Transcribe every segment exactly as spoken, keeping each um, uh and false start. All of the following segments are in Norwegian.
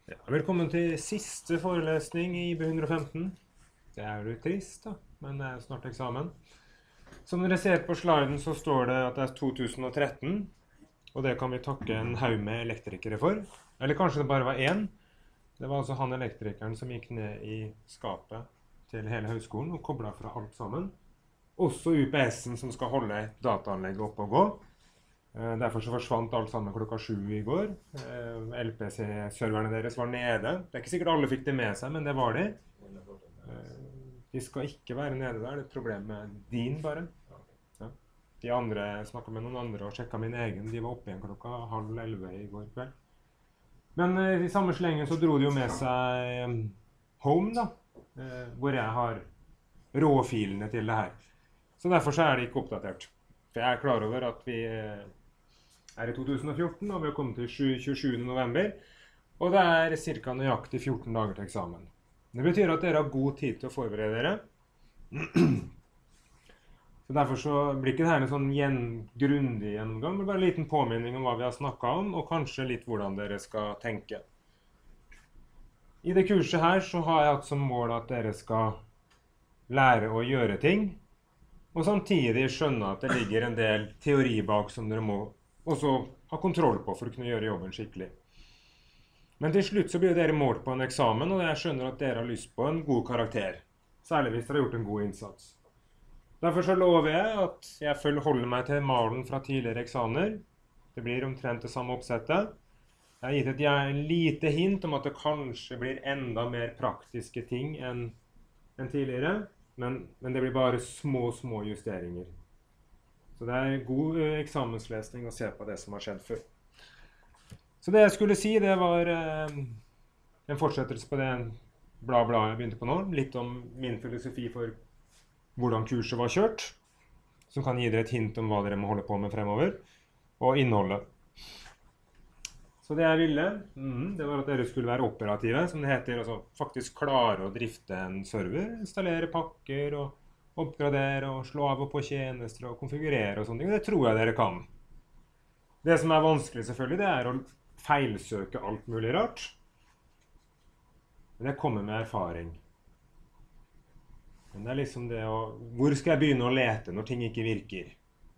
Ja, velkommen til siste forelesning i I B hundre og femten. Det er jo litt trist, da, men det er snart eksamen. Som dere ser på sliden så står det at det er to tusen og tretten, og det kan vi takke en haug med elektrikere for. Eller kanskje det bare var én. Det var altså han elektrikeren som gikk ned i skapet til hele høyskolen og koblet fra alt sammen. Også U P S-en som skal holde dataanlegget oppe og gå. Derfor så forsvant alt sammen klokka sju i går. L P C-serverne deres var nede. Det er ikke sikkert alle fikk det med seg, men det var de. De skal ikke være nede der. Det er et problem med din bare. Ja. De andre, jeg snakket med noen andre og sjekket min egen. De var oppe igjen klokka halv elleve i går kveld. Men i samme slengen så dro de jo med seg Home, da. Hvor jeg har råfilene til det her. Så derfor så er det ikke oppdatert. For jeg er klar over at vi er i to tusen og fjorten, og vi har kommet til tjuesjuende november, og det er cirka nøyaktig fjorten dager til eksamen. Det betyr at dere har god tid til å forberede dere. Så derfor så blir ikke dette en sånn gjen, grundig gjennomgang, men bare en liten påminning om hva vi har snakket om, og kanskje litt hvordan dere skal tenke. I det kurset her så har jeg hatt som mål at dere skal lære å gjøre ting, og samtidig skjønne at det ligger en del teori bak som dere må også ha kontroll på for å kunne gjøre jobben skikkelig. Men til slutt så blir dere målt på en eksamen, og jeg skjønner at dere har lyst på en god karakter. Særlig hvis dere har gjort en god innsats. Derfor så lover jeg at jeg holder meg til malen fra tidligere eksamener. Det blir omtrent det samme oppsettet. Jeg har gitt et lite hint om at det kanskje blir enda mer praktiske ting enn, enn tidligere. Men, men det blir bare små, små justeringer. Så det er god eksamenslesning å se på det som har skjedd før. Så det jeg skulle si, det var eh, en fortsettelse på det bla bla jeg begynte på nå. Litt om min filosofi for hvordan kurset var kjørt, som kan gi dere et hint om hva dere må holde på med fremover, og innholdet. Så det jeg ville, mm, det var at dere skulle være operative, som det heter, altså faktisk klare å drifte en server, installere pakker, og oppgradere, og slå av og på tjenester, og konfigurere og sånne ting. Det tror jeg dere kan. Det som er vanskelig selvfølgelig, det er å feilsøke alt mulig rart. Men det kommer med erfaring. Men det er liksom det å, hvor skal jeg begynne å lete når ting ikke virker?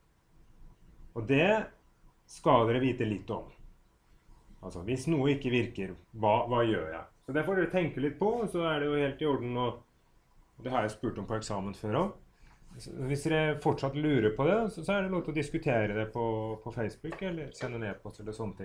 Og det skal dere vite litt om. Altså, hvis noe ikke virker, hva, hva gjør jeg? Så det får dere tenke litt på, og så er det jo helt i orden, og det har jeg spurt om på eksamen før også. Hvis dere fortsatt lurer på det, så, så er det lov til å diskutere det på, på Facebook, eller sende en e-post eller sånne ting.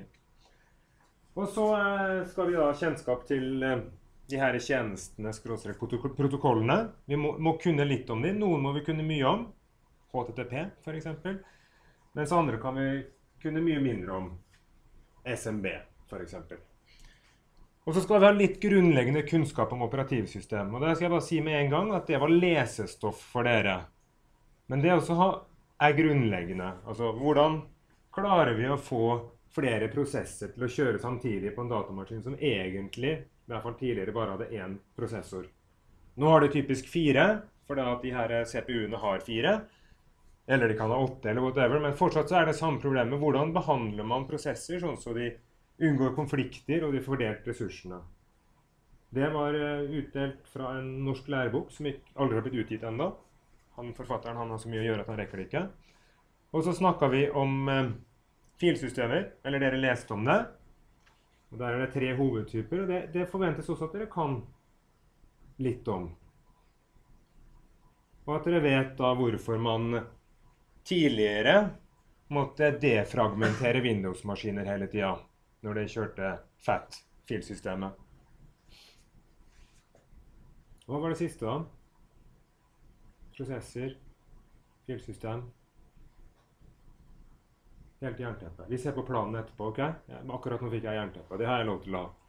Og så eh, skal vi da ha kjennskap til eh, de her tjenestene, skråstrek protokollene. Vi må, må kunne litt om dem, noen må vi kunne mye om, H T T P for eksempel, mens andre kan vi kunne mye mindre om. S M B, for eksempel. Og så skal vi ha litt grunnleggende kunnskap om operativsystem. Og det skal jeg bare si med en gang at det var lesestoff for dere. Men det også er grunnleggende. Altså, hvordan klarer vi å få flere prosesser til å kjøre samtidig på en datamaskin som egentlig, i hvert fall tidligere, bare hadde én prosessor. Nå har det typisk fire, for at de her C P U-ene har fire. Eller de kan ha åtte, eller whatever, men fortsatt så er det samme problemet. Hvordan behandler man prosesser sånn så de unngår konflikter og de fordelt ressursene? Det var utdelt fra en norsk lærebok som aldri har blitt utgitt enda. Han, forfatteren han har så mye å gjøre at han rekker det ikke. Og så snakket vi om eh, filsystemer, eller dere leste om det. Og der er det tre hovedtyper, og det, det forventes også at dere kan litt om. Og at dere vet da hvorfor man tidligere måtte defragmentere Windows-maskiner hele tiden, når de kjørte F A T-filsystemet. Hva var det siste da? Prosesser, filsystem. Helt jernteppe. Vi ser på planen etterpå, ok? Ja, akkurat nå fikk jeg jernteppe. Det har jeg lov til å ha.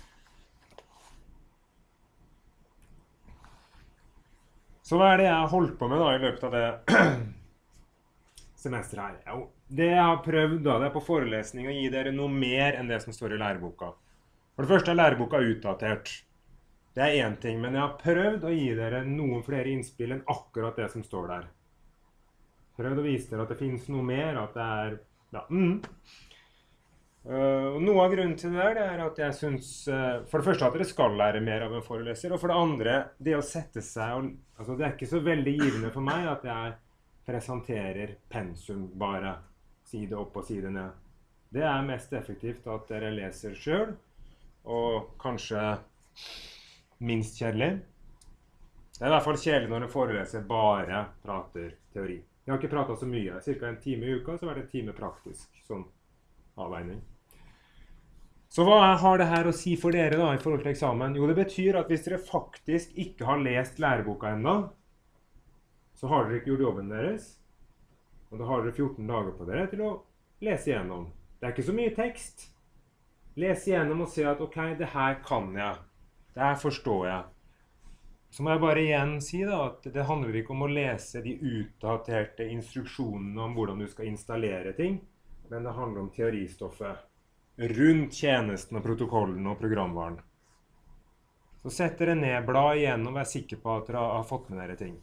Så hva er det jeg har holdt på med da i løpet av det semesteret her? Jo, det jeg har prøvd da, det er på forelesning å gi dere noe mer enn det som står i læreboka. For det første er læreboka utdatert. Det er en ting, men jeg har prøvd å gi dere noen flere innspill enn akkurat det som står der. Prøvd å vise dere at det finnes noe mer, at det er, ja, mm. Uh, og noe av grunnen til det der, det er at jeg synes, uh, for det første at dere skal lære mer av en foreleser, og for det andre, det å sette seg, og, altså det er ikke så veldig givende for meg at jeg presenterer pensum bare, side opp og side ned. Det er mest effektivt at dere leser selv, og kanskje minst kjedelig. Det er i hvert fall kjedelig når en foreleser bare prater teori. Jeg har ikke pratet så mye, cirka en time i uka, så var det en time praktisk, sånn avveining. Så hva har det her å si for dere da i forhold til eksamen? Jo, det betyr at hvis dere faktisk ikke har lest læreboka enda, så har dere ikke gjort jobben deres, og da har dere fjorten dager på dere til å lese igjennom. Det er ikke så mye tekst. Les igjennom og se at ok, det her kan jeg, det her forstår jeg. Så må jeg bare igjen si da, at det handler ikke om å lese de utdaterte instruksjonene om hvordan du skal installere ting, men det handler om teoristoffet rundt tjenesten og protokollen og programvaren. Så sett dere ned, bla igjennom og vær sikker på at dere har fått med dere ting.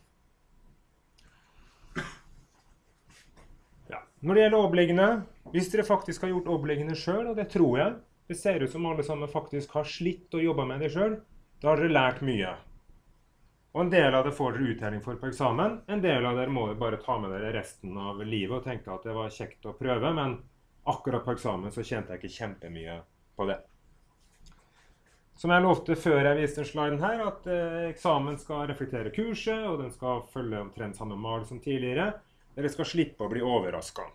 Ja. Når det gjelder oppleggene, hvis dere faktisk har gjort oppleggene selv, og det tror jeg, det ser ut som alle sammen faktisk har slitt og jobbet med det selv, da har dere lært mye. Og en del av det får dere uttelling for på eksamen, en del av dere må bare ta med dere resten av livet og tenke at det var kjekt å prøve, men akkurat på eksamen så kjente jeg ikke kjempemye på det. Som jeg lovte før jeg viste den sliden her, at eh, eksamen skal reflektere kurset, og den skal følge omtrent samme mal som tidligere. Dere skal slippe å bli overrasket.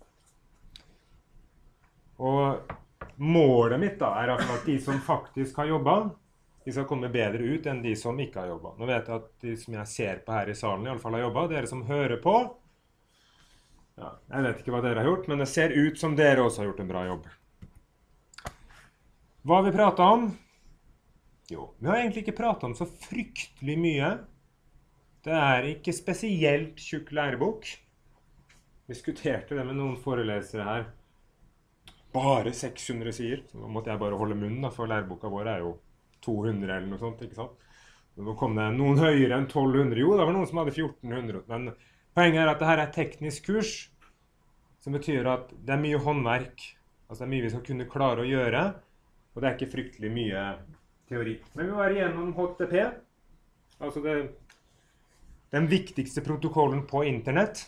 Og målet mitt da er at de som faktisk har jobbet, de skal komme bedre ut enn de som ikke har jobbet. Nå vet jeg at de som jeg ser på her i salen i alle fall har jobbet, dere som hører på, ja, jeg vet ikke hva dere har gjort, men det ser ut som dere også har gjort en bra jobb. Hva har vi pratet om? Jo, vi har egentlig ikke pratet om så fryktelig mye. Det er ikke spesielt tjukk lærebok. Vi diskuterte det med noen forelesere her. Bare seks hundre sider. Så nå måtte jeg bare holde munnen, for læreboka vår er jo to hundre eller noe sånt, ikke sant? Nå kom det noen høyere enn tolv hundre. Jo, det var noen som hadde fjorten hundre, men poenget er at dette er et teknisk kurs, som betyr at det er mye håndverk. Altså det er mye vi skal kunne klare å gjøre, og det er ikke fryktelig mye teori. Men vi var igjennom H T T P, altså det, den viktigste protokollen på internett.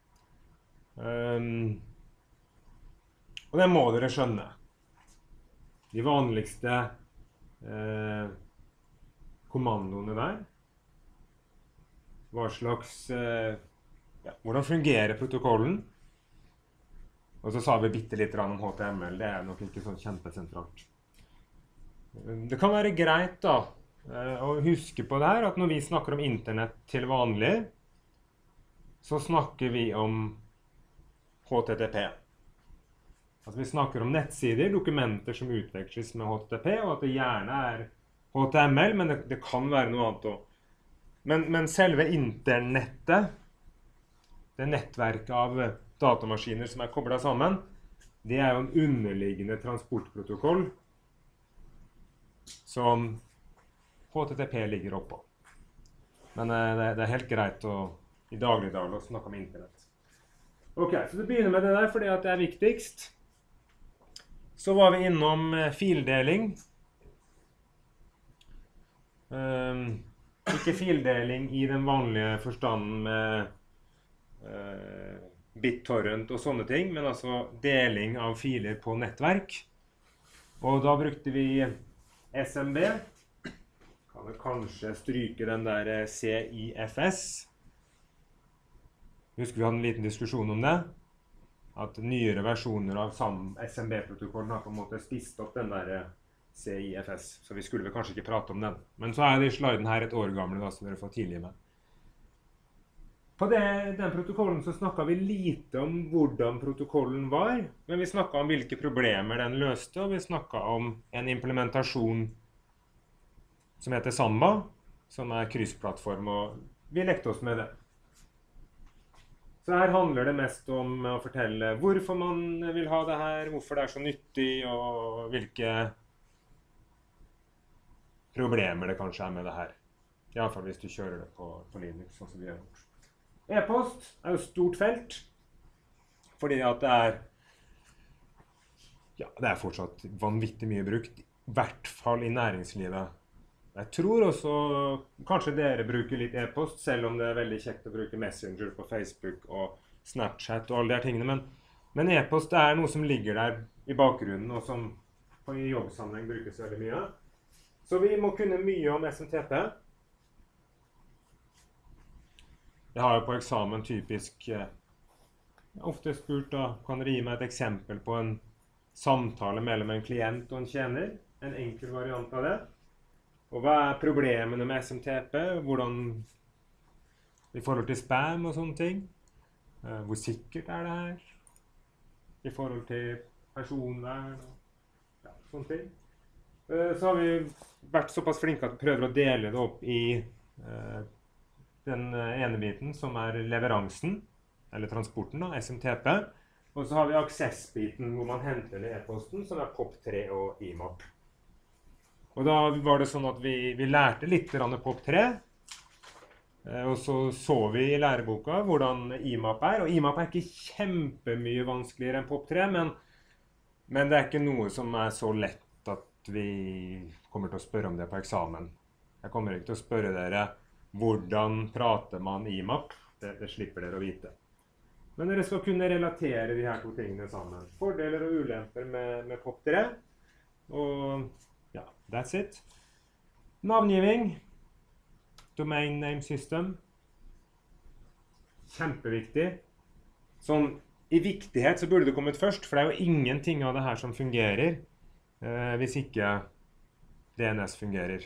Um, og det må dere skjønne. De vanligste eh, kommandoene der. Hva slags... Eh, ja, hvordan fungerer protokollen? Og så sa vi bitte litt om H T M L. Det er nok ikke sånn kjempesentralt. Det kan være greit da å huske på det her, at når vi snakker om internett til vanlig, så snakker vi om H T T P. Altså vi snakker om nettsider, dokumenter som utveksles med H T T P, og at det gjerne er H T M L, men det, det kan være noe annet også. Men, men selve internettet, det nettverket av datamaskiner som er koblet sammen, det er jo en underliggende transportprotokoll som H T T P ligger oppå. Men det, det er helt greit å, i dagligdag å snakke om internett. Ok, så det begynner med det der fordi at det er viktigst. Så var vi innom fildeling. Um, ikke fildeling i den vanlige forstanden med Uh, BitTorrent og sånne ting, men altså deling av filer på nettverk. Og da brukte vi S M B. Kan vi kanskje stryke den der C I F S. Husker vi hadde en liten diskusjon om det. At nyere versjoner av S M B-protokollen har på en måte spist opp den der C I F S. Så vi skulle vel kanskje ikke prate om den. Men så er de sliden her et år gamle, da, så dere får tidlig med. På det, den protokollen så snakket vi lite om hvordan protokollen var, men vi snakket om hvilke problemer den løste, og vi snakket om en implementasjon som heter Samba, som er kryssplattform, og vi lekte oss med det. Så her handler det mest om å fortelle hvorfor man vil ha det her, hvorfor det er så nyttig, og hvilke problemer det kanskje er med det her. I hvert fall hvis du kjører det på, på Linux, sånn som vi har gjort. E-post er jo stort felt, fordi at det er ja, det er fortsatt vanvittig mye brukt, i hvert fall i næringslivet. Jeg tror også kanskje dere bruker litt e-post, selv om det er veldig kjekt å bruke Messenger på Facebook og Snapchat og alle de her tingene. Men, men e-post er noe som ligger der i bakgrunnen, og som i jobbsammenheng brukes veldig mye. Så vi må kunne mye om S M T P. Jeg har jo på eksamen typisk eh, ofte spurt da, kan dere gi meg et eksempel på en samtale mellom en klient og en tjener? En enkel variant av det. Og hva er problemene med S M T P? Hvordan i forhold til spam og sånne ting? Eh, hvor sikkert er det her? I forhold til personvern og ja, sånne ting. Eh, så har vi vært såpass flinke at vi prøver å dele det opp i eh, den ene biten som er leveransen, eller transporten da, S M T P. Og så har vi access-biten hvor man henter ned e-posten, som er pop tre og I M A P. Og da var det sånn at vi, vi lærte litt pop tre, eh, og så så vi i læreboka hvordan I M A P er. Og I M A P er ikke kjempemye vanskeligere enn pop tre, men, men det er ikke noe som er så lett at vi kommer til å spørre om det på eksamen. Jeg kommer ikke til å spørre dere hvordan prater man I M A P. Det, det slipper dere å vite. Men dere skal kunne relatere de her to tingene sammen. Fordeler og ulemper med, med pop tre. Og ja, that's it. Navngiving. Domain name system. Kjempeviktig. Sånn, i viktighet så burde det kommet først, for det er jo ingenting av det her som fungerer eh, hvis ikke D N S fungerer.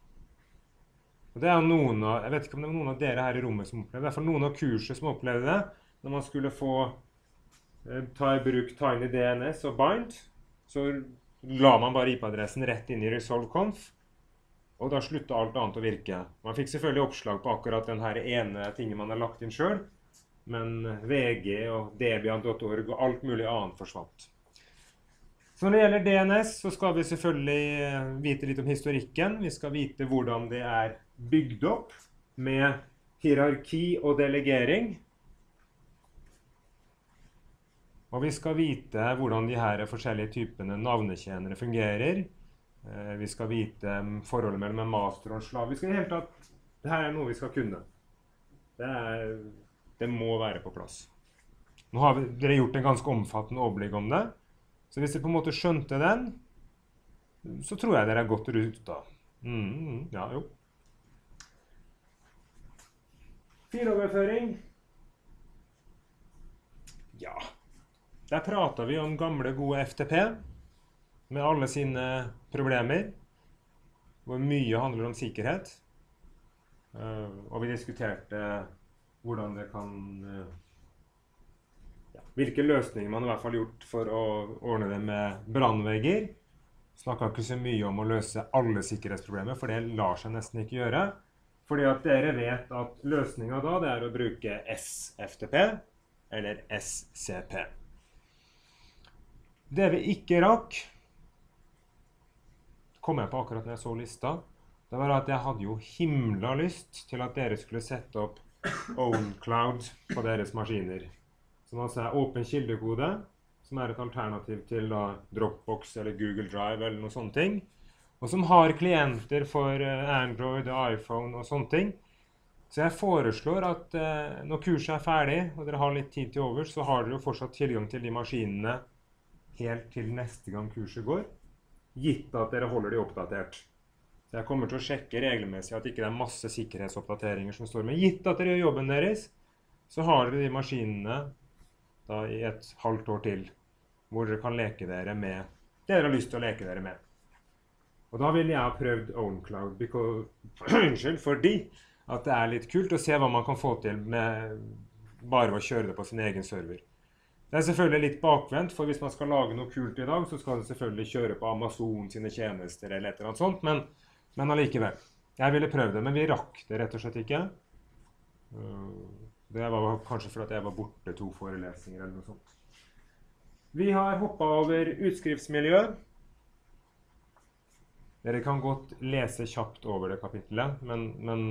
Og det er noen av, jeg vet ikke om det var noen av dere her i rommet som opplevde det, i hvert fall noen av kurset som opplevde det, når man skulle få eh, ta i bruk Tiny D N S og Bind, så la man bare I P-adressen rett inn i ResolveConf, og da sluttet alt annet å virke. Man fikk selvfølgelig oppslag på akkurat den her ene tingen man har lagt inn selv, men V G og Debian punktum org og alt mulig annet forsvant. Så når det gjelder D N S, så skal vi selvfølgelig vite litt om historikken. Vi skal vite hvordan det er bygd opp med hierarki og delegering. Og vi skal vite hvordan de her forskjellige typene navnetjenere fungerer. Vi skal vite forholdet mellom en master og en slav. Vi skal i hele tatt, det her er noe vi skal kunne. Det, er, det må være på plass. Nå har vi, dere gjort en ganske omfattende overblikk om det. Så hvis dere på en måte skjønte den, så tror jeg dere er godt ut da. Mm, ja, jo. Filoverføring. Ja. Der prater vi om gamle, gode F T P, med alle sine problemer, hvor mye handler om sikkerhet. Og vi diskuterte hvordan det kan... Ja, hvilke løsninger man i hvert fall gjort for å ordne det med brannvegger. Snakket ikke så mye om å løse alle sikkerhetsproblemer, for det lar seg nesten ikke gjøre. Fordi at dere vet at løsningen da, det er å bruke S F T P eller S C P. Det vi ikke rakk, kom jeg på akkurat når jeg så lista, det var at jeg hadde jo himla lyst til at dere skulle sette opp OwnCloud på deres maskiner. Som altså er åpen kildekode, som er et alternativ til da, Dropbox eller Google Drive eller noe sånne ting. Og som har klienter for Android og iPhone og sånne ting. Så jeg foreslår at eh, når kurset er ferdig, og dere har litt tid til over, så har dere jo fortsatt tilgang til de maskinene helt til neste gang kurset går, gitt at dere holder de oppdatert. Så jeg kommer til å sjekke regelmessig at ikke det er masse sikkerhetsoppdateringer som står med. Gitt at dere gjør jobben deres, så har dere de maskinene da, i et halvt år til, hvor dere kan leke dere med det dere har lyst til å leke dere med. Og da vil jeg ha prøvd OwnCloud, because, unnskyld, fordi at det er litt kult å se hva man kan få til med bare å kjøre det på sin egen server. Det er selvfølgelig litt bakvendt, for hvis man skal lage noe kult i dag, så skal det selvfølgelig kjøre på Amazon sine tjenester eller et eller annet sånt, men, men allikevel. Jeg ville prøve det, men vi rakk det rett og slett ikke. Det var kanskje for at jeg var borte to forelesninger eller noe sånt. Vi har hoppet over utskriftsmiljø. Dere kan godt lese kjapt over det kapitlet, men, men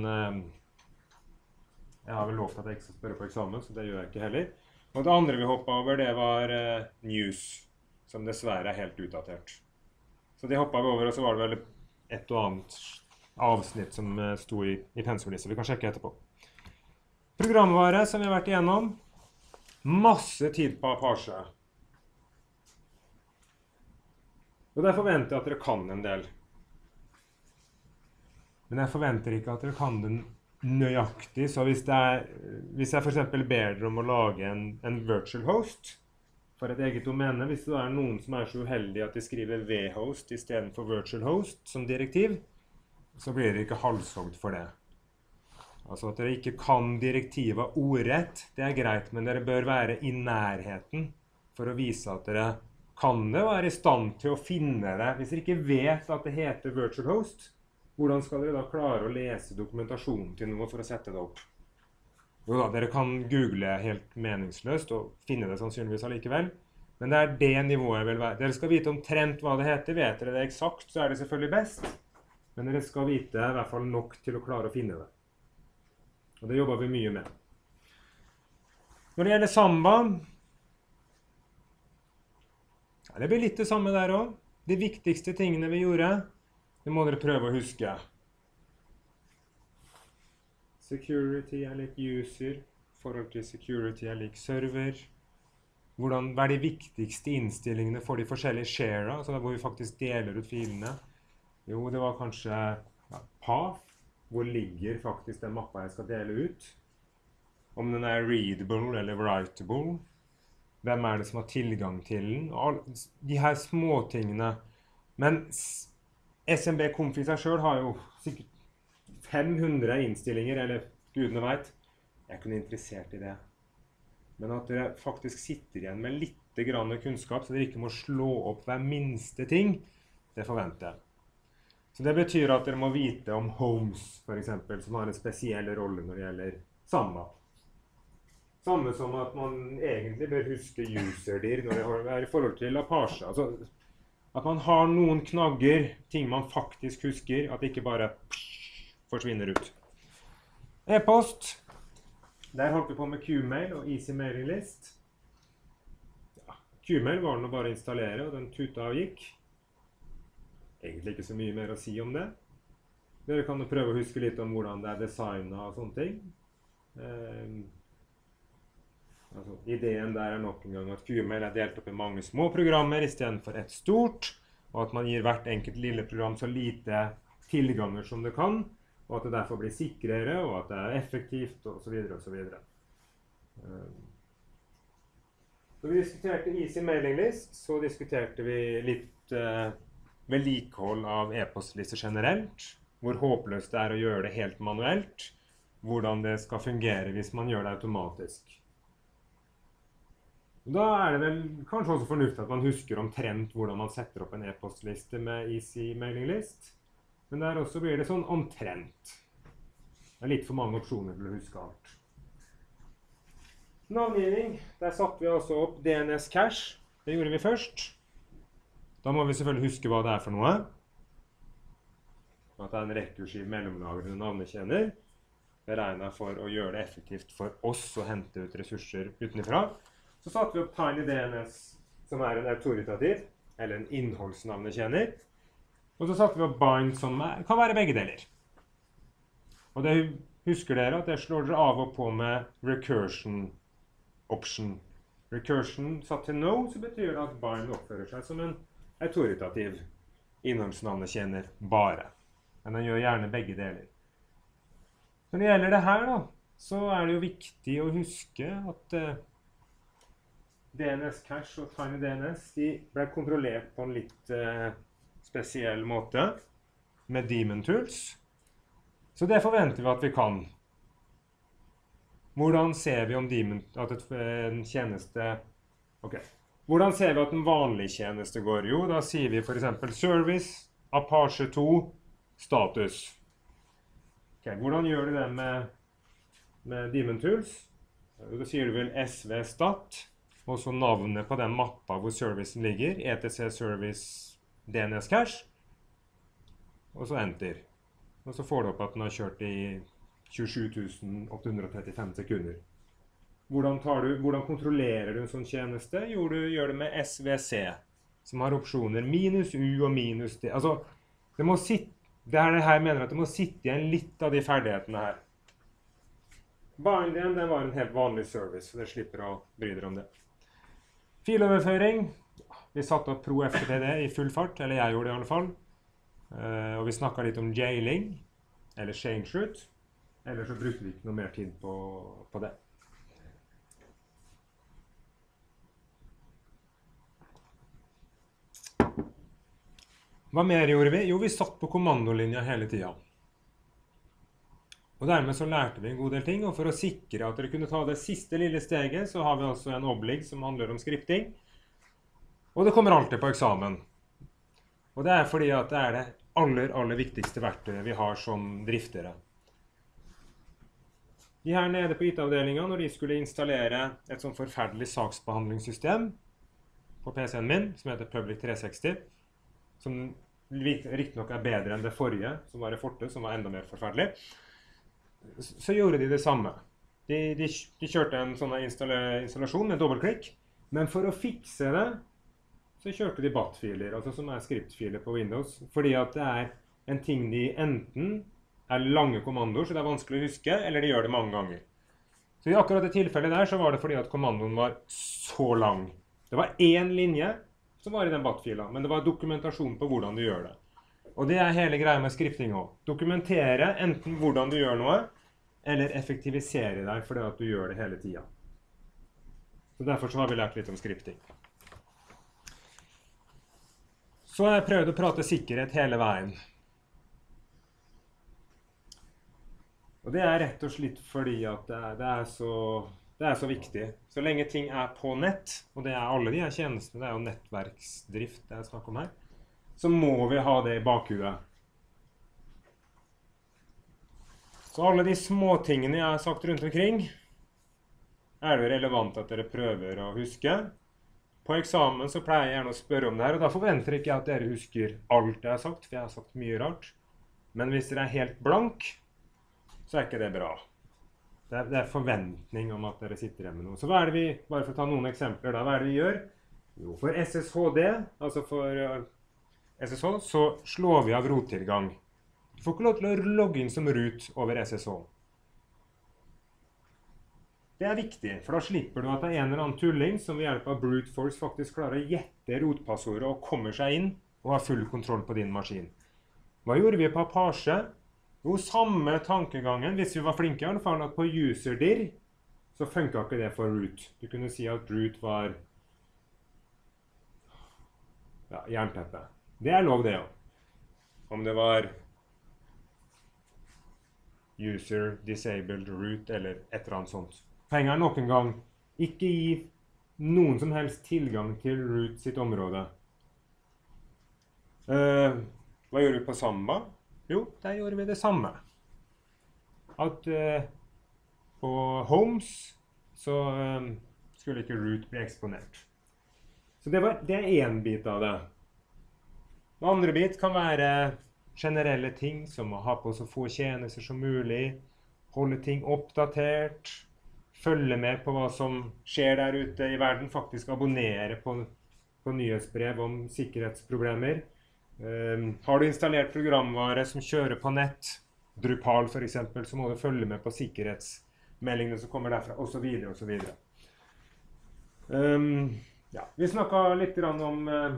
jeg har vel lovt at jeg ikke skal spørre på eksamen, så det gjør jeg ikke heller. Og det andre vi hoppet over, det var uh, news. som dessverre er helt utdatert. Så det hoppet vi over, og så var det vel et og annet avsnitt som eh, sto i, i pensumlista. Vi kan sjekke etterpå. Programvare som vi har vært igjennom. Masse tid på Apache. Og der forventer jeg at dere kan en del. Men jeg forventer ikke at dere kan den nøyaktig. Så hvis, det er, hvis jeg for eksempel ber dere om å lage en, en virtual host for et eget domene, hvis det er noen som er så uheldige at de skriver vhost i stedet for virtual host som direktiv, så blir dere ikke halshogd for det. Altså at dere ikke kan direktivet ordrett, det er greit, men dere bør være i nærheten for å vise at dere kan det, og være i stand til å finne det. Hvis dere ikke vet at det heter virtual host, hvordan skal dere da klare å lese dokumentasjonen til noe for å sette det opp? Jo da, dere kan google helt meningsløst og finne det sannsynligvis allikevel, men det er det nivået jeg vil være. Dere skal vite omtrent hva det heter. Vet dere det eksakt, så er det selvfølgelig best, men dere skal vite i hvert fall nok til å klare å finne det. Og det jobber vi mye med. Når det gjelder Samba, ja, det blir litt det samme der også. De viktigste tingene vi gjorde, det må dere prøve å huske. Security er lik user, forhold til security er lik server. Hvordan, hva er de viktigste innstillingene for de forskjellige share, altså hvor vi faktisk deler ut filene? Jo, det var kanskje ja, path. Hvor ligger faktisk den mappa jeg skal dele ut? Om den er readable eller writable? Hvem er det som har tilgang til den? All, de her småtingene. Men S M B-Conf i seg selv har jo sikkert fem hundre innstillinger, eller gudene vet. Jeg er ikke noe interessert i det. Men at dere faktisk sitter igjen med litt grann kunnskap, så dere ikke må slå opp hver minste ting, det forventer jeg. Så det betyr at dere må vite om Homes, for eksempel, som har en spesiell rolle når det gjelder Samba. Samme som at man egentlig bør huske user-dir når det er i forhold til Apache. Altså, at man har noen knagger, ting man faktisk husker, at det ikke bare forsvinner ut. E-post. Der holdt vi på med Qmail og Easy Mailing List. Ja, Qmail var den å bare installere, og den tuta og gikk. Egentlig ikke så mye mer å si om det. Dere kan jo prøve å huske litt om hvordan det er designet og sånne ting. Eh, altså, ideen der er nok en gang at Qmail er delt opp i mange små programmer i stedet for et stort, og at man gir hvert enkelt lille program så lite tilganger som det kan, og at det derfor blir sikrere, og at det er effektivt, og så videre, og så videre. Når vi diskuterte Easy Mailing List, så diskuterte vi litt eh, vedlikehold av e-postlister generelt, hvor håpløst det er å gjøre det helt manuelt, hvordan det skal fungere hvis man gjør det automatisk. Da er det vel kanskje også fornuftig at man husker omtrent hvordan man setter opp en e-postliste med Easy Mailing List. Men der også blir det sånn omtrent. Det er litt for mange opsjoner til å huske alt. Navngivning. Der satte vi altså opp D N S Cache. Det gjorde vi først. Da må vi selvfølgelig huske hva det er for noe. At det er en rekursiv mellomlagrende navnekjenner. Beregnet for å gjøre det effektivt for oss å hente ut ressurser utenfra. Så satte vi opp TinyDNS, som er en autoritativ, eller en innholdsnavnekjenner. Og så satte vi opp bind, som er, kan være begge deler. Og det husker dere at det slår dere av og på med recursion option. Recursion satt til no, så betyr det at bind oppfører seg som en autoritativ innholdsnavnekjenner bare. Men den gjør gjerne begge deler. Når det gjelder det her da, så er det jo viktig å huske at uh, D N S Cache og TinyDNS, de ble kontrollert på en litt uh, spesiell måte med Daemon Tools. Så det forventer vi at vi kan. Hvordan ser vi om Daemon, at et, en tjeneste... Ok. Hvordan ser vi at en vanlig tjeneste går? Jo, da sier vi for eksempel service, Apache to, status. Ok, hvordan gjør du det med, med Daemon Tools? Da sier du vel S V stat, og så navnet på den mappa hvor servicen ligger, E T C service D N S Cache, og så enter. Og så får du opp at den har kjørt i tjuesju tusen åtte hundre og trettifem sekunder. Hvordan, tar du, hvordan kontrollerer du en sånn tjeneste? Jo, du gjør det med S V C, som har opsjoner minus U og minus D. Altså, det må sitte, det er det her jeg mener at det må sitte igjen litt av de ferdighetene her. Bindien, det var en helt vanlig service, så det slipper å bry dere om det. Filoverføring, vi satte opp Pro F T P D i full fart, eller jeg gjorde det i alle fall. Uh, og vi snakket litt om jailing, eller change-root, eller så brukte vi ikke noe mer tid på, på det. Hva mer gjorde vi? Jo, vi satt på kommandolinja hele tiden. Og dermed så lærte vi en god del ting, og for å sikre at dere kunne ta det siste lille steget, så har vi også en oblig som handler om skripting. Og det kommer alltid på eksamen. Og det er fordi at det er det aller, aller viktigste verktøyet vi har som driftere. De her nede på I T-avdelingen, når de skulle installere et sånn forferdelig saksbehandlingssystem på P C-en min, som heter Public tre seksti, som riktig nok er bedre enn det forrige, som var i Forte, som var enda mer forferdelig, så gjorde de det samme. De, de, de kjørte en sånn installasjon med dobbeltklikk, men for å fikse det, så kjørte de B A T-filer, altså som er skriptfiler på Windows, fordi at det er en ting de enten er lange kommandoer, så det er vanskelig å huske, eller de gjør det mange ganger. Så i akkurat det tilfellet der, så var det fordi at kommandoen var så lang. Det var én linje som var i den B A T-fila, men det var dokumentasjon på hvordan du gjør det. Og det er hele greia med skripting også. Dokumentere enten hvordan du gjør noe, eller effektivisere deg fordi at du gjør det hele tiden. Så derfor så har vi lært litt om skripting. Så har jeg prøvd å prate sikkerhet hele veien. Og det er rett og slett fordi at det er, det er, så, det er så viktig. Så lenge ting er på nett, og det er alle de her tjenestene, det er jo nettverksdrift det er snakk om her, så må vi ha det i bakhuet. Så alle de små tingene jeg har sagt rundt omkring, er det relevant at dere prøver å huske. På eksamen så pleier jeg gjerne å spørre om det her, og da forventer ikke jeg at dere husker alt jeg har sagt, for jeg har sagt mye rart. Men hvis dere er helt blank, så er ikke det bra. Det er, det er forventning om at dere sitter hjemme med noe. Så hva er det vi, bare for å ta noen eksempler da, hva er det vi gjør? Jo, for S S H D, altså for uh, S S H, så slår vi av rottilgang. Du får ikke lov til å logge inn som root over S S H. Det er viktig, for da slipper du at det er en eller annen tulling som ved hjelp av brute force faktisk klarer å gjette rotpassordet og kommer seg inn og har full kontroll på din maskin. Hva gjorde vi på Apache? Jo, samme tankegangen, hvis vi var flinke i alle fall, at på userdir så funket ikke det for root. Du kunne si at root var ja, jernteppe. Det er lov det jo. Om det var user disabled root eller et eller annet sånt. Poenget er nok en gang ikke gi noen som helst tilgang til root sitt område. Uh, hva gjør vi på Samba? Jo, der gjorde vi det samme. At uh, på Homes så um, skulle ikke root bli eksponert. Så det, var, det er en bit av det. Den andre bit kan være generelle ting, som å ha på så få tjenester som mulig, holde ting oppdatert, følge med på hva som skjer der ute i verden, faktisk abonnere på, på nyhetsbrev om sikkerhetsproblemer. Um, har du installert programvare som kjører på nett, Drupal for eksempel, så må du følge med på sikkerhetsmeldingene som kommer derfra, og så videre, og så videre. Um, ja, vi snakket litt om uh,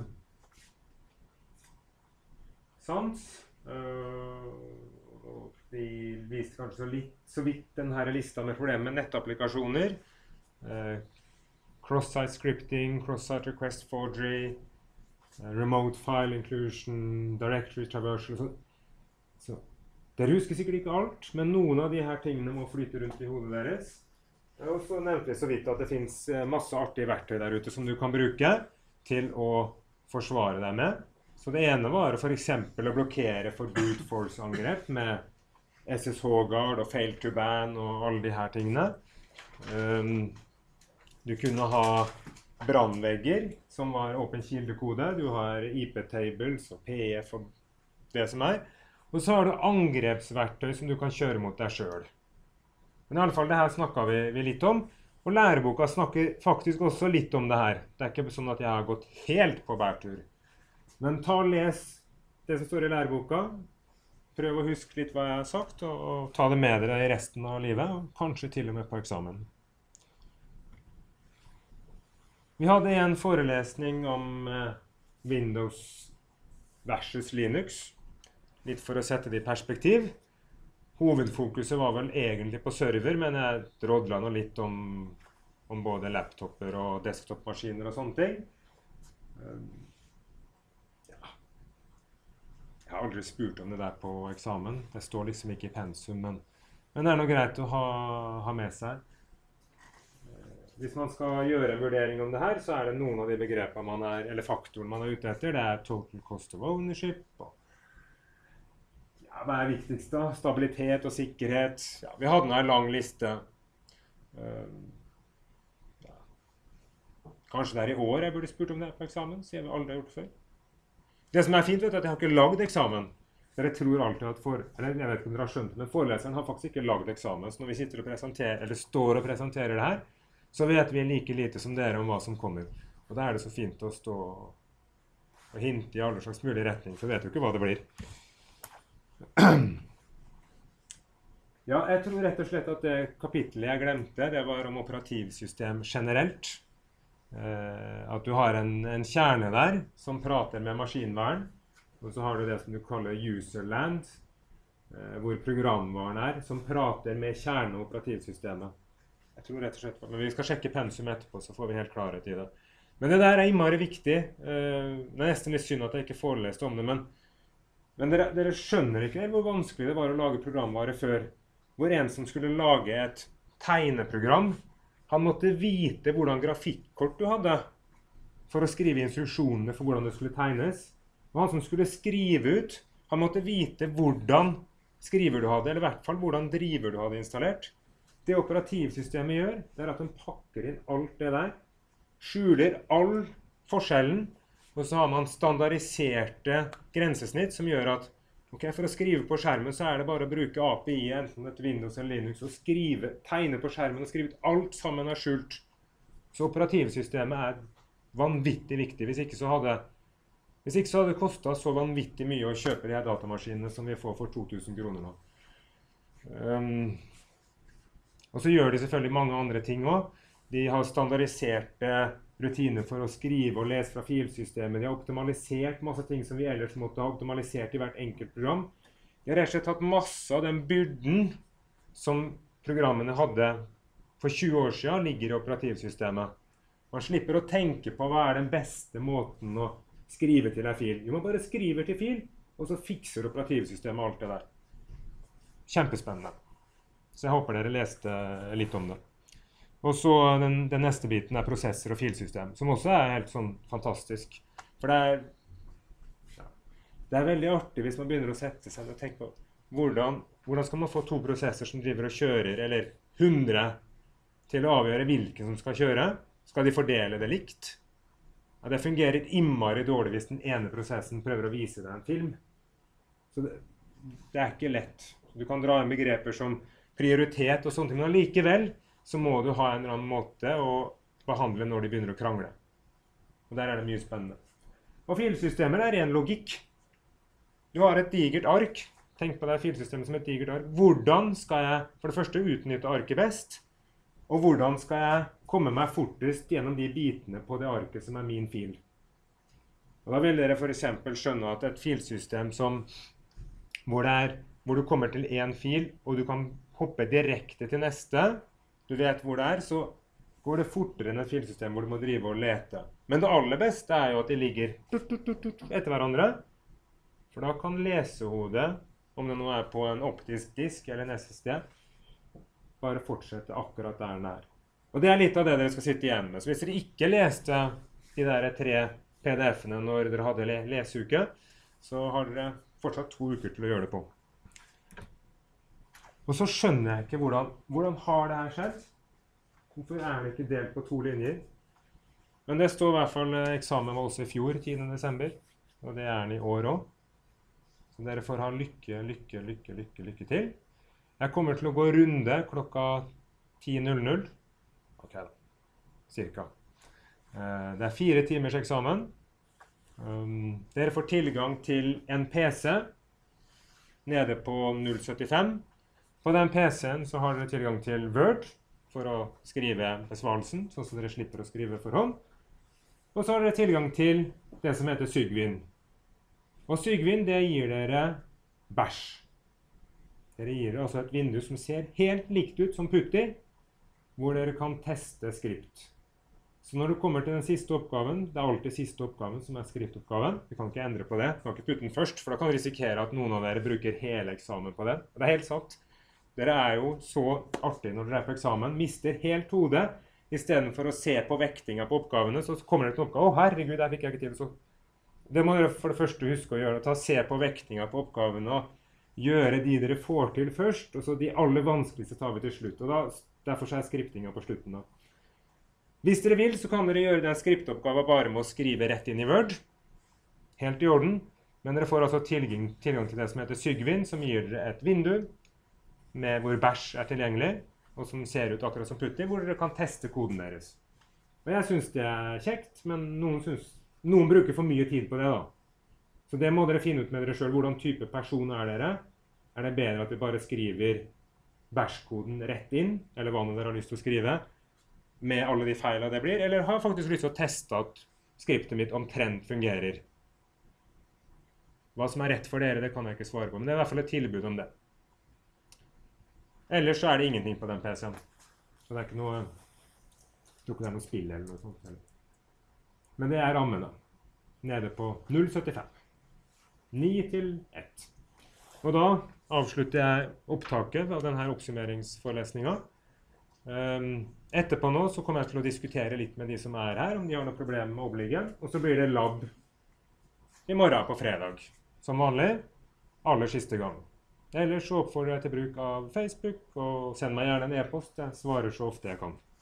sans. Uh, Vi viste kanskje så, litt, så vidt denne lista med problemer med nettapplikasjoner. Eh, Cross-site scripting, cross-site request forgery, eh, remote file inclusion, directory traversal. Så, så. Dere husker sikkert ikke alt, men noen av de her tingene må flyte rundt i hodet deres. Og så nevnte vi så vidt at det finnes masse artige verktøy der ute som du kan bruke til å forsvare deg med. Så det ene var for eksempel å blokkere for brute force-angrep med S S H-guard og fail to ban og alle de her tingene. Um, du kunne ha brannvegger som var åpen kildekode. Du har I P-tables og P F og det som er. Og så har du angrepsverktøy som du kan kjøre mot deg selv. Men i alle fall, det her snakket vi, vi litt om. Og læreboka snakker faktisk også litt om det her. Det er ikke sånn at jeg har gått helt på bærtur. Men ta og les det som står i læreboka. Prøv å huske litt hva jeg har sagt, og, og ta det med dere i resten av livet, og kanskje til og med på eksamen. Vi hadde en forelesning om eh, Windows versus Linux, litt for å sette det i perspektiv. Hovedfokuset var vel egentlig på server, men jeg rådla nå litt om, om både laptoper og desktopmaskiner og sånne ting. Ja. Jeg har aldri spurt om det der på eksamen. Det står liksom ikke i pensum, men, men det er noe greit å ha, ha med seg. Hvis man skal gjøre en vurdering om det her, så er det noen av de begrepene man er, eller faktoren man er ute etter. Det er total cost of ownership. Og ja, hva er viktigst da? Stabilitet og sikkerhet. Ja, vi hadde nå en lang liste. Uh, ja. Kanskje det er i år jeg burde spurt om det på eksamen, siden vi aldri har gjort det før. Det som er fint, vet du, at jeg har ikke lagd eksamen. Dere tror alltid at for, eller jeg vet ikke om dere har skjønt det, men foreleseren har faktisk ikke lagd eksamen. Så når vi sitter og presenterer, eller står og presenterer det her, så vet vi like lite som dere om hva som kommer. Og da er det så fint å stå og hinte i alle slags mulig retning, for vi vet jo ikke hva det blir. Ja, jeg tror rett og slett at det kapittelet jeg glemte, det var om operativsystem generelt. Eh, at du har en, en kjerne der som prater med maskinvaren, og så har du det som du kaller userland, eh, hvor programvaren er, som prater med kjerne- og operativsystemet. Jeg tror rett og slett, men vi skal sjekke pensum etterpå, så får vi helt klarhet i det. Men det der er innmari viktig. Det er nesten litt synd at jeg ikke foreleste om det, men, men dere, dere skjønner ikke hvor vanskelig det var å lage programvare før. Hvor en som skulle lage et tegneprogram, han måtte vite hvordan grafikkort du hadde for å skrive instruksjonene for hvordan det skulle tegnes. Og han som skulle skrive ut, han måtte vite hvordan skriver du hadde, eller i hvert fall hvordan driver du hadde installert. Det operativsystemet gjør, det er at den pakker inn alt det der, skjuler all forskjellen, og så har man standardiserte grensesnitt som gjør at, ok, for å skrive på skjermen så er det bare å bruke A P I, enten et Windows eller Linux, og skrive, tegne på skjermen og skrive ut alt sammen er skjult. Så operativsystemet er vanvittig viktig. Hvis ikke så hadde, hvis ikke så hadde det kostet så vanvittig mye å kjøpe de her datamaskinene som vi får for to tusen kroner nå. Um, Og så gjør de selvfølgelig mange andre ting også. De har standardiserte rutiner for å skrive og lese fra filsystemet. De har optimalisert masse ting som vi ellers måtte ha optimalisert i hvert enkelt program. De har rett og slett tatt masse av den byrden som programmene hadde for tjue år siden, ligger i operativsystemet. Man slipper å tenke på hva er den beste måten å skrive til en fil. Jo, man bare skriver til fil, og så fikser operativsystemet alt det der. Kjempespennende. Så jeg håper dere leste litt om det. Og så den, den neste biten er prosesser og filsystem, som også er helt sånn fantastisk. For det er, ja, det er veldig artig hvis man begynner å sette seg og tenke på hvordan, hvordan skal man få to prosesser som driver og kjører, eller hundre, til å avgjøre hvilken som skal kjøre. Skal de fordele det likt? Ja, det fungerer innmari dårlig hvis den ene prosessen prøver å vise deg en film. Så det, det er ikke lett. Du kan dra inn begreper som prioritet og sånne ting, men likevel så må du ha en eller annen måte å behandle når de begynner å krangle. Og der er det mye spennende. Og filsystemer er ren logikk. Du har et digert ark. Tenk på det filsystemet som et digert ark. Hvordan skal jeg for det første utnytte arket best? Og hvordan skal jeg komme meg fortest gjennom de bitene på det arket som er min fil? Og da vil dere for eksempel skjønne at et filsystem som, hvor, det er, hvor du kommer til en fil, og du kan hoppe direkte til neste, du vet hvor det er, så går det fortere enn et filsystem hvor du må drive og lete. Men det aller beste er jo at de ligger tut, tut, tut, tut, etter hverandre, for da kan lesehodet, om det nå er på en optisk disk eller en S S D, bare fortsette akkurat der den er. Og det er litt av det dere skal sitte igjen med. Så hvis dere ikke leste de der tre P D F-ene når dere hadde le leseuke, så har dere fortsatt to uker til å gjøre det på. Og så skjønner jeg ikke hvordan, hvordan har det her skjedd? Hvorfor er det ikke delt på to linjer? Men det står i hvert fall, eksamen var også i fjor, tiende desember, og det er den i år også. Så dere får ha lykke, lykke, lykke, lykke, lykke til. Jeg kommer til å gå runde klokka ti null null. Ok da, cirka. Eh, det er fire timers eksamen. Um, dere får tilgang til en P C nede på null syttifem. På den P C-en så har dere tilgang til Word for å skrive besvarelsen, sånn at dere slipper å skrive for hånd. Og så har dere tilgang til det som heter Cygwin. Og Cygwin, det gir dere bæsj. Dere gir dere altså et vindu som ser helt likt ut som Putty, hvor dere kan teste skript. Så når du kommer til den siste oppgaven, det er alltid siste oppgaven som er skriptoppgaven. Vi kan ikke endre på det, vi kan ikke putte den først, for da kan vi risikere at noen av dere bruker hele eksamen på det. Og det er helt sant. Dere er jo så artig når dere er på eksamen, mister helt hodet. I stedet for å se på vektinga på oppgavene, så kommer det til oppgave. Å herregud, der fikk jeg ikke til. Så det må dere for det første huske å gjøre. Ta se på vektinga på oppgavene og gjøre de dere får til først. Og så de aller vanskeligste tar vi til slutt. Og da, derfor så er skriptinga på slutten da. Hvis dere vil, så kan dere gjøre den skriptoppgaven bare med å skrive rett inn i Word. Helt i orden. Men dere får altså tilgang, tilgang til det som heter Cygwin, som gir dere et vindu med hvor bæsj er tilgjengelig, og som ser ut akkurat som Putty, hvor dere kan teste koden deres. Og jeg synes det er kjekt, men noen, synes, noen bruker for mye tid på det da. Så det må dere finne ut med dere selv. Hvordan type person er dere? Er det bedre at vi bare skriver bæsj-koden rett inn, eller hva dere har lyst til å skrive, med alle de feilene det blir, eller har jeg faktisk lyst til å teste at skriptet mitt omtrent fungerer? Hva som er rett for dere, det kan jeg ikke svare på, men det er i hvert fall et tilbud om det. Ellers så er det ingenting på den P C-en. Så det er ikke noe, jeg tror ikke det er noe spill eller noe sånt. Men det er rammen da. Nede på null syttifem. ni til ett. Og da avslutter jeg opptaket av denne oppsummeringsforelesningen. Etterpå nå så kommer jeg til å diskutere litt med de som er her, om de har noe problem med oppliggen. Og så blir det lab i morgen på fredag. Som vanlig, aller siste gang. Ellers så oppfordrer jeg til bruk av Facebook, og send meg gjerne en e-post. Jeg svarer så ofte jeg kan.